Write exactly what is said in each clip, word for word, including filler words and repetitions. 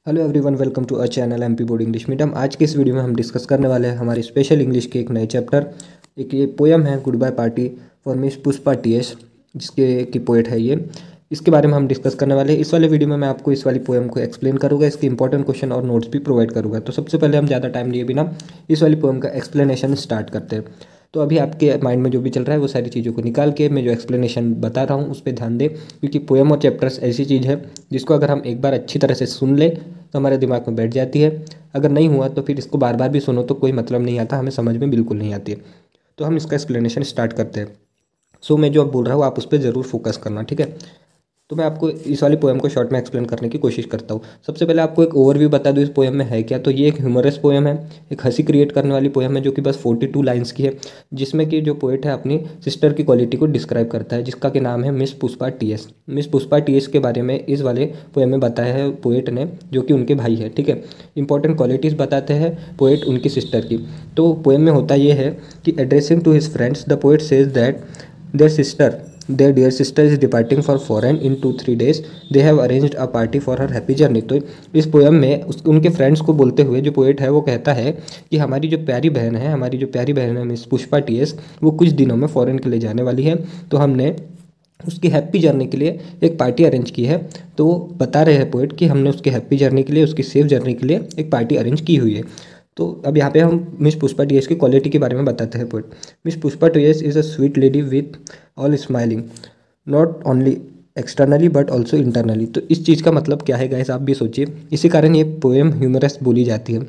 Hello everyone, welcome to a channel MP board English medium. आज के इस video में हम डिस्कस करने वाले हैं हमारे स्पेशल इंग्लिश के एक नए चैप्टर। एक ये पोयम है goodbye party for miss Pushpa T S, जिसके की पोएट है ये। इसके बारे में हम डिस्कस करने वाले हैं। इस वाले वीडियो में मैं आपको इस वाली पोएम को एक्सप्लेन करूँगा, इसके इंपॉर्टेंट क्वेश्चन और नोट्स भी प्रोवाइड करूँगा। तो सबसे पहले हम ज़्यादा टाइम लिए बिना इस वाली पोएम का एक्सप्लेनेशन स्टार्ट करते हैं। तो अभी आपके माइंड में जो भी चल रहा है वो सारी चीज़ों को निकाल के मैं जो एक्सप्लेनेशन बता रहा हूँ उस पर ध्यान दें, क्योंकि पोएम और चैप्टर्स ऐसी चीज़ है जिसको अगर हम एक बार अच्छी तरह से सुन ले तो हमारे दिमाग में बैठ जाती है। अगर नहीं हुआ तो फिर इसको बार बार भी सुनो तो कोई मतलब नहीं आता, हमें समझ में बिल्कुल नहीं आती है। तो हम इसका एक्सप्लेनेशन स्टार्ट करते हैं। सो मैं जो अब बोल रहा हूँ आप उस पर ज़रूर फोकस करना, ठीक है। तो मैं आपको इस वाली पोएम को शॉर्ट में एक्सप्लेन करने की कोशिश करता हूँ। सबसे पहले आपको एक ओवरव्यू बता दूँ इस पोएम में है क्या। तो ये एक ह्यूमरस पोएम है, एक हंसी क्रिएट करने वाली पोएम है जो कि बस बयालीस लाइंस की है, जिसमें कि जो पोएट है अपनी सिस्टर की क्वालिटी को डिस्क्राइब करता है, जिसका के नाम है miss Pushpa T S. Miss Pushpa T S के बारे में इस वाले पोएम में बताया है पोएट ने, जो कि उनके भाई है, ठीक है। इंपॉर्टेंट क्वालिटीज़ बताते हैं पोएट उनकी सिस्टर की। तो पोएम में होता ये है कि addressing to his friends the poet says that their sister Their dear sister is departing for foreign in two three days. They have arranged a party for her happy journey. तो इस poem में उस उनके friends को बोलते हुए जो poet है वो कहता है कि हमारी जो प्यारी बहन है हमारी जो प्यारी बहन है मिस पुष्पा टी एस, वो कुछ दिनों में फ़ॉरेन के लिए जाने वाली है। तो हमने उसकी हैप्पी जर्नी के लिए एक पार्टी अरेंज की है। तो वो बता रहे हैं पोएट कि हमने उसकी हैप्पी जर्नी के लिए, उसकी सेफ जर्नी के लिए एक पार्टी अरेंज की हुई है। तो अब यहाँ पे हम मिस पुष्पा टी एस की क्वालिटी के बारे में बताते हैं poet. Miss Pushpa T S is a sweet lady with all smiling not only externally but also internally. तो इस चीज़ का मतलब क्या है गाइस, आप भी सोचिए। इसी कारण ये पोएम ह्यूमरस बोली जाती है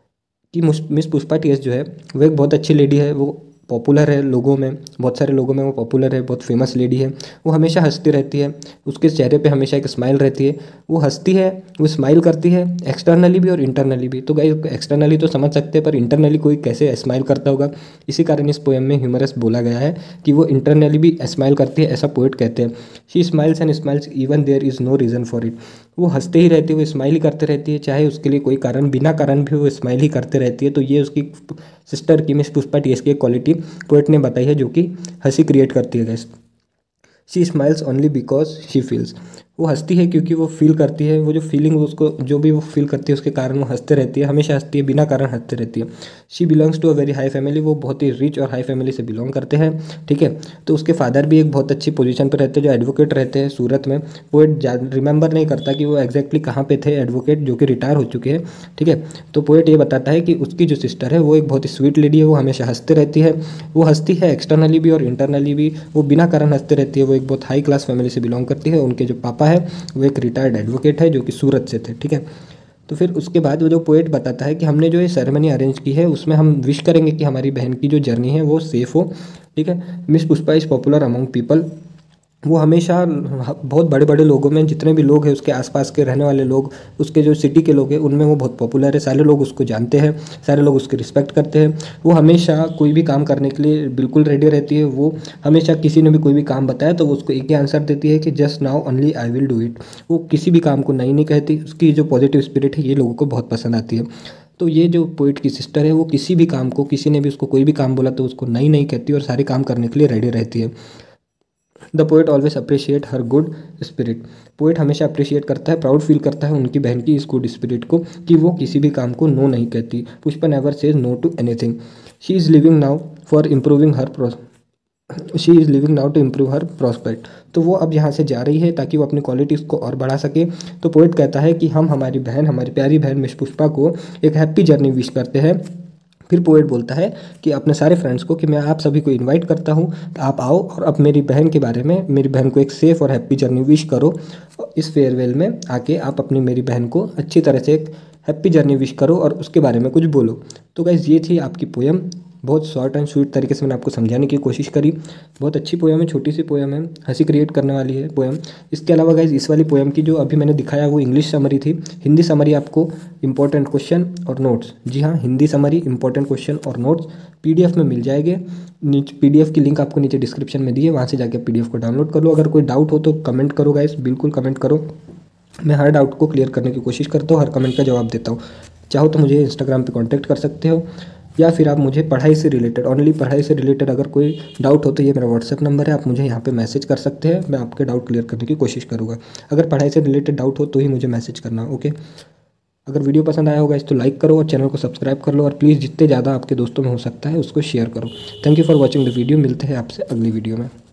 कि मिस पुष्पा टी एस जो है वो एक बहुत अच्छी लेडी है, वो पॉपुलर है लोगों में, बहुत सारे लोगों में वो पॉपुलर है, बहुत फेमस लेडी है। वो हमेशा हंसती रहती है, उसके चेहरे पे हमेशा एक स्माइल रहती है। वो हंसती है, वो स्माइल करती है एक्सटर्नली भी और इंटरनली भी। तो गाइस एक्सटर्नली तो समझ सकते हैं, पर इंटरनली कोई कैसे स्माइल करता होगा। इसी कारण इस पोएम में ह्यूमरस बोला गया है कि वो इंटरनली भी स्माइल करती है, ऐसा पोएट कहते हैं। She smiles and smiles even there is no reason for it. वो हंसते ही रहती है, वो स्माइल ही करते रहती है, चाहे उसके लिए कोई कारण, बिना कारण भी वो स्माइल ही करते रहती है। तो ये उसकी सिस्टर की मिस पुष्पा टी एस की एक क्वालिटी पोएट ने बताई है जो कि हंसी क्रिएट करती है guys. She smiles only because she feels. वो हंसती है क्योंकि वो फील करती है, वो जो फीलिंग उसको जो भी वो फील करती है उसके कारण वो हंसते रहती है, हमेशा हंसती है, बिना कारण हंसते रहती है। She belongs to a very high family. वो बहुत ही रिच और हाई फैमिली से बिलोंग करते हैं, ठीक है। तो उसके फादर भी एक बहुत अच्छी पोजीशन पर रहते हैं, जो एडवोकेट रहते हैं सूरत में। पोएट रिमेंबर नहीं करता कि वो एग्जैक्टली कहाँ पे थे एडवोकेट, जो कि रिटायर हो चुके हैं, ठीक है। तो पोएट ये बताता है कि उसकी जो सिस्टर है वो एक बहुत ही स्वीट लेडी है, वो हमेशा हंसते रहती है। वो हंसती है एक्सटर्नली भी और इंटरनली भी, वो बिना कारण हंसते रहती है। वो एक बहुत हाई क्लास फैमिली से बिलोंग करती है। उनके जो पापा है वो एक रिटायर्ड एडवोकेट है जो कि सूरत से थे, ठीक है। तो फिर उसके बाद वो जो पोएट बताता है कि हमने जो ये सेरेमनी अरेंज की है उसमें हम विश करेंगे कि हमारी बहन की जो जर्नी है वो सेफ़ हो, ठीक है। Miss Pushpa is popular among people. वो हमेशा बहुत बड़े बड़े लोगों में, जितने भी लोग हैं उसके आसपास के रहने वाले लोग, उसके जो सिटी के लोग हैं उनमें वो बहुत पॉपुलर है। सारे लोग उसको जानते हैं, सारे लोग उसकी रिस्पेक्ट करते हैं। वो हमेशा कोई भी काम करने के लिए बिल्कुल रेडी रहती है। वो हमेशा किसी ने भी कोई भी काम बताया तो वो उसको एक ही आंसर देती है कि just now only I will do it. वो किसी भी काम को नहीं नहीं कहती। उसकी जो पॉजिटिव स्पिरिट है ये लोगों को बहुत पसंद आती है। तो ये जो पोइट की सिस्टर है वो किसी भी काम को, किसी ने भी उसको कोई भी काम बोला तो उसको नहीं नहीं कहती और सारे काम करने के लिए रेडी रहती है। The poet always appreciate her good spirit. Poet हमेशा अप्रिशिएट करता है, प्राउड फील करता है उनकी बहन की इस गुड स्पिरिट को कि वो किसी भी काम को नो नहीं कहती। Pushpa never says no to anything. She is living now for improving her she is living now to improve her prospect. तो वो अब यहाँ से जा रही है ताकि वो अपनी क्वालिटीज़ को और बढ़ा सके। तो पोएट कहता है कि हम हमारी बहन, हमारी प्यारी बहन मिस पुष्पा को एक हैप्पी जर्नी विश करते हैं। फिर पोएट बोलता है कि अपने सारे फ्रेंड्स को कि मैं आप सभी को इनवाइट करता हूँ, आप आओ और अब मेरी बहन के बारे में, मेरी बहन को एक सेफ़ और हैप्पी जर्नी विश करो। इस फेयरवेल में आके आप अपनी मेरी बहन को अच्छी तरह से एक हैप्पी जर्नी विश करो और उसके बारे में कुछ बोलो। तो गाइस ये थी आपकी पोएम। बहुत शॉर्ट एंड स्वीट तरीके से मैंने आपको समझाने की कोशिश करी। बहुत अच्छी पोएम है, छोटी सी पोएम है, हंसी क्रिएट करने वाली है पोएम। इसके अलावा गाइज इस वाली पोएम की जो अभी मैंने दिखाया वो इंग्लिश समरी थी। हिंदी समरी आपको इंपॉर्टेंट क्वेश्चन और नोट्स, जी हाँ हिंदी समरी इंपॉर्टेंट क्वेश्चन और नोट्स पीडीएफ में मिल जाएंगे। नीचे पीडीएफ की लिंक आपको नीचे डिस्क्रिप्शन में दी है, वहाँ से जाकर पीडीएफ को डाउनलोड कर लो। अगर कोई डाउट हो तो कमेंट करो गाइज, बिल्कुल कमेंट करो। मैं हर डाउट को क्लियर करने की कोशिश करता हूँ, हर कमेंट का जवाब देता हूँ। चाहो तो मुझे इंस्टाग्राम पे कांटेक्ट कर सकते हो, या फिर आप मुझे पढ़ाई से रिलेटेड, ओनली पढ़ाई से रिलेटेड अगर कोई डाउट हो तो ये मेरा व्हाट्सएप नंबर है, आप मुझे यहाँ पे मैसेज कर सकते हैं। मैं आपके डाउट क्लियर करने की कोशिश करूँगा। अगर पढ़ाई से रिलेटेड डाउट हो तो ही मुझे मैसेज करना, ओके। अगर वीडियो पसंद आया होगा इस तो लाइक करो और चैनल को सब्सक्राइब कर लो, और प्लीज़ जितने ज़्यादा आपके दोस्तों में हो सकता है उसको शेयर करो। Thank you for watching the video. मिलते हैं आपसे अगली वीडियो में।